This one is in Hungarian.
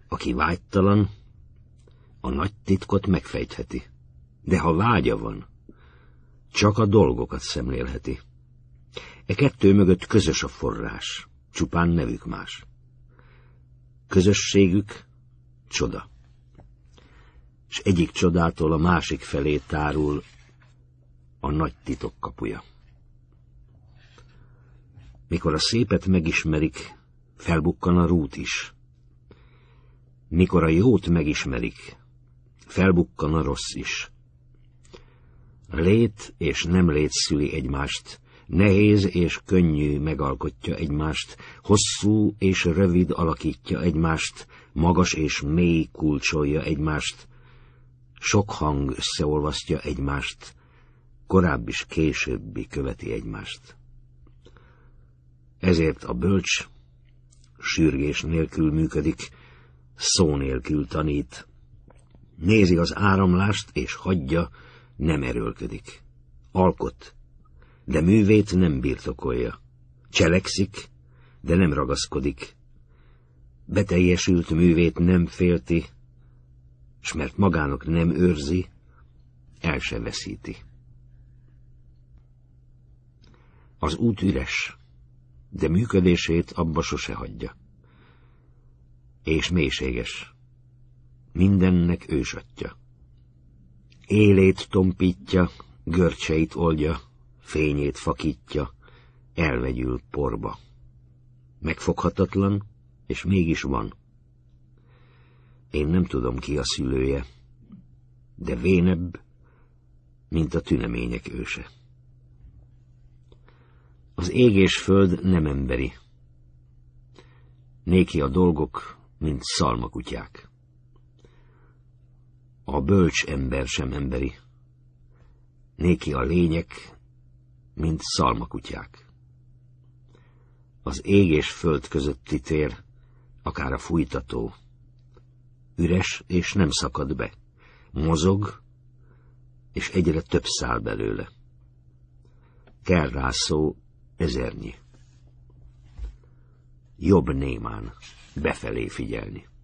Aki vágytalan, a nagy titkot megfejtheti, de ha vágya van, csak a dolgokat szemlélheti. E kettő mögött közös a forrás, csupán nevük más. Közösségük csoda, s egyik csodától a másik felé tárul a nagy titok kapuja. Mikor a szépet megismerik, felbukkan a rút is. Mikor a jót megismerik, felbukkan a rossz is. Lét és nem lét szüli egymást, nehéz és könnyű megalkotja egymást, hosszú és rövid alakítja egymást, magas és mély kulcsolja egymást, sok hang összeolvasztja egymást, korábbi és későbbi követi egymást. Ezért a bölcs sürgés nélkül működik, szó nélkül tanít, nézi az áramlást és hagyja, nem erőlködik. Alkot, de művét nem birtokolja. Cselekszik, de nem ragaszkodik. Beteljesült művét nem félti, s mert magának nem őrzi, el se veszíti. Az út üres, de működését abba sose hagyja. És mélységes, mindennek ősatja. Élét tompítja, görcseit oldja, fényét fakítja, elvegyül porba. Megfoghatatlan, és mégis van. Én nem tudom, ki a szülője, de vénebb, mint a tünemények őse. Az ég és föld nem emberi. Néki a dolgok, mint szalmakutyák. A bölcs ember sem emberi. Néki a lények, mint szalmakutyák. Az ég és föld közötti tér, akár a fújtató, üres és nem szakad be, mozog, és egyre több száll belőle. Kell rá szó ezernyi. Jobb némán befelé figyelni.